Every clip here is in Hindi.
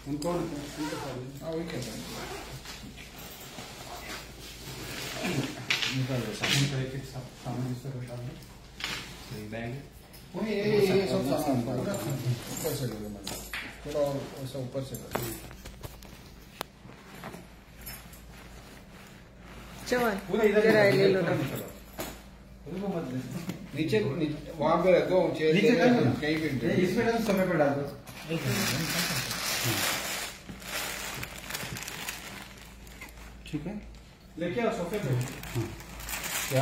उनको वही कहते हैं सामान बैग ये सब सामान ऊपर से ले लो, थोड़ा और ऐसा ऊपर से कर। पूरा इधर ले लो ना, नीचे वहां पे रख दो, कहीं भी इसमें समय पे डाल दो। ठीक है, लेके आओ सोफे पे। क्या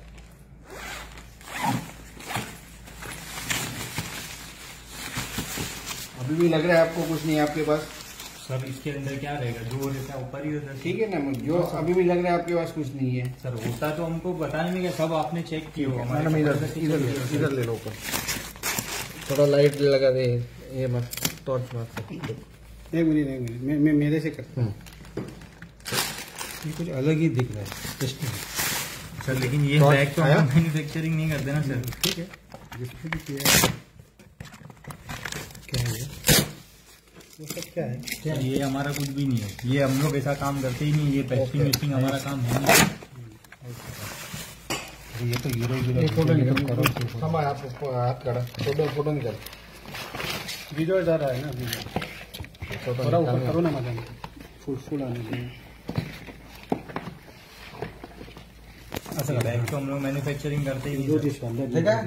अभी भी लग रहा है आपको कुछ नहीं आपके पास? सर इसके अंदर क्या रहेगा, जो रहता है ऊपर ही होता है। ठीक है ना, जो अभी भी लग रहा है आपके पास कुछ नहीं है। सर होता तो हमको बताने में क्या, सब आपने चेक किया होगा। इधर ले लो ऊपर, थोड़ा लाइट लगा दे, ये मत टॉर्च मत। एक मिनट मैं मेरे से करता हूँ। ये कुछ अलग ही दिख रहा है टेस्टिंग सर, लेकिन ये बैग तो हम मैन्युफैक्चरिंग नहीं करते ना सर। ठीक है, जिसको भी किया क्या है वो सब क्या है? क्या ये हमारा कुछ भी नहीं है, ये हम लोग ऐसा काम करते ही नहीं, ये पेस्टिंग वेस्टिंग हमारा काम है नहीं। ये तो हीरो फोटो निकल करो, हम आप हाथ करा, फोटो निकल, वीडियो जा रहा है ना, वीडियो थोड़ा ऊपर करो ना मैडम, फुल आने दीजिए। अच्छा, बैग तो हम लोग मैन्युफैक्चरिंग करते ही नहीं।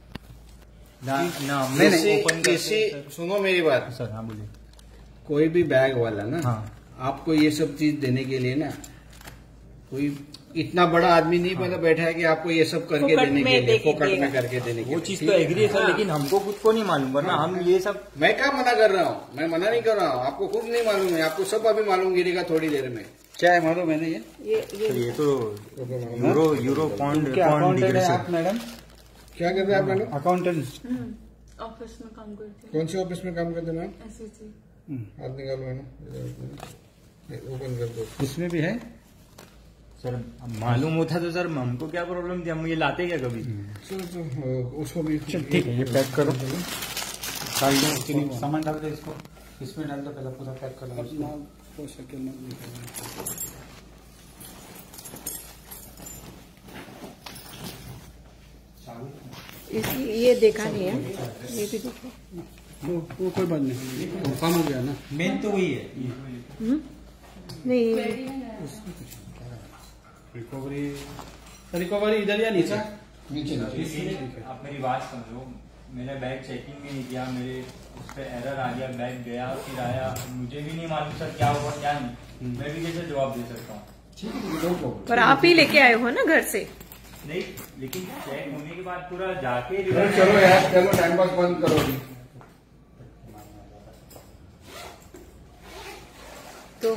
सुनो मेरी बात सर। हाँ बोलिए। कोई भी बैग वाला ना, हाँ, आपको ये सब चीज देने के लिए ना, कोई इतना बड़ा आदमी नहीं पहले बैठा है कि आपको ये सब करके देने के लिए, फोकट में करके देने के लिए। वो चीज तो एग्री है सर, लेकिन हमको खुद को नहीं मालूम, वरना हम ये सब। मैं क्या मना कर रहा हूँ, मैं मना नहीं कर रहा हूँ, आपको खुद नहीं मालूम है, आपको सब अभी मालूम गिरेगा थोड़ी देर में। क्या है मालूम मैंने ये तो यूरो पॉन्ड है आप मैडम। क्या कर रहे हैं आप मैडम? अकाउंटेंट ऑफिस में काम करते हैं। कौन से ऑफिस में काम करते हैं मैम? एसएससी। हाथ निकालो मैडम, ओपन कर दो। इसमें भी है सर, मालूम होता तो सर हमको क्या प्रॉब्लम थी, हम ये लाते क्या कभी। उसको भी ठीक है, ये पैक करो, सामान डाल दो, इसको इसमें डाल दो, पहले पूरा पैक कर लो। ये देखा नहीं है, ये भी देखो। वो कोई बात नहीं, काम हो गया ना। मेन तो वही है। नहीं, रिकवरी इधर या नीचे? नीचे। आप मेरी बात समझो, मैंने बैग चेकिंग भी नहीं किया, मेरे उस पर एरर आ गया, बैग गया फिर आया, मुझे भी नहीं मालूम सर क्या हुआ क्या नहीं, मैं भी कैसे जवाब दे सकता हूँ। ठीक है, पर आप ही लेके आए हो ना घर से? नहीं, लेकिन चेक होने के बाद पूरा जाके चलो यार, चलो टाइम पास बंद करो। तो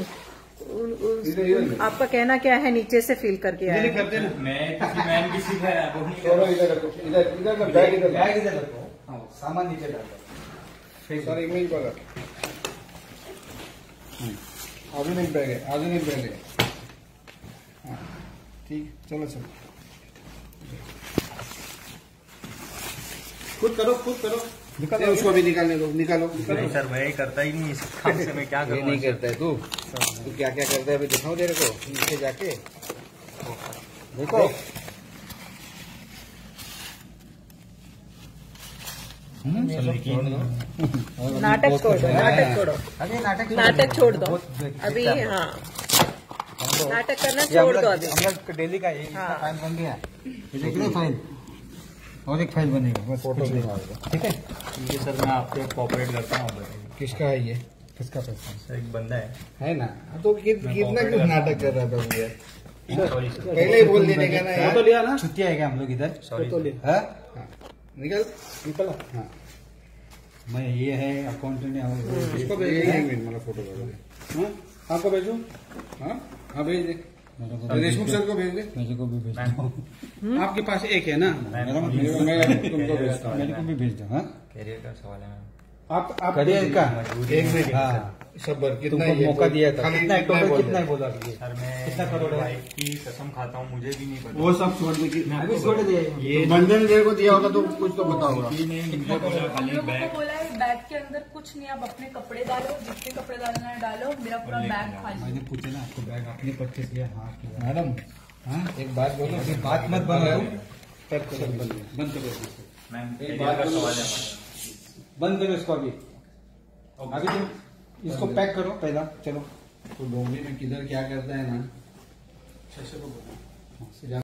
आपका कहना क्या है, नीचे से फील करके आए? करते ना, मैं किसी मैन की सिखाया वो नहीं चलो इधर रखो, इधर बैग इधर रखो, सामान नीचे डाल दो। सर एक मिनट पकड़, आगे नहीं बैग है, आगे नहीं बैग है। हाँ ठीक, चलो सर, खुद करो, निकालो उसको भी, निकालने दो, निकालो। नहीं सर, मैं करता ही नहीं इस काम से, मैं क्या करूँ। नहीं करता है तू क्या क्या करता है, अभी दिखाओ तेरे को, नीचे जाके देखो। नाटक छोड़ दो, अरे नाटक छोड़ दो अभी। हाँ, नाटक करना छोड़ दो अभी। हम लोग डेली का एक फाइल बन गया, फाइल और एक फाइल बनेगा, बस फोटो ठीक है। ये सर मैं आपसे कोऑपरेट करता हूँ। किसका है ये? किसका पैसा? सर एक बंदा है ना, तो कितना कुछ नाटक कर रहा था भैया, सॉरी सर, पहले ही बोल देने का ना यार। फोटो लिया ना, छुट्टी आएगा हम लोग इधर। सॉरी निकल। हाँ, मैं ये है अकाउंटेंट है, इसको भेज, मेरा फोटो भेजो। आपको भेजो? हाँ भेज दे, देशमुख सर को भेज दे। मेरे को भी भेज दो। आपके पास एक है ना, मैं तुमको भेजता हूँ। मेरे को भी भेज दो। हाँ, कैरियर का सवाल है। आप करिए इनका। एक मिनट हाँ। सबर कितना तुमको ये मौका दिया था। खाली कितना है इतना टोटल, बोल कितना है रहे। बोला अभी? सर मैं कितना करोड़ है? वाइफ की कसम खाता हूँ, मुझे भी नहीं पता। वो सब छोड़ दे कि अभी छोड़ दे। ये बंधन देर को दिया होगा तो कुछ तो बताओगा। किसी ने मुझे बोला हम खाली लोगों बैग को बोला है बैग के अंदर कुछ नहीं, आप अपने कपड़े डालो, जितने कपड़े डालना है डालो, मेरा पूरा लेके बैग जाओ। खाली। मैंने पूछा ना आपको बैग आपने परचेस किया? हाँ किया। मैडम हाँ एक बात बोलो, अभी बात मत बनाओ। पैक करो, बंद करो। मैम एक एक बात बात बोलो। सवाल है हमारा। बंद करो इसको अभी। अभी तुम इसको पैक करो पहला। चलो तो डोंगरी में किधर क्या करता है ना,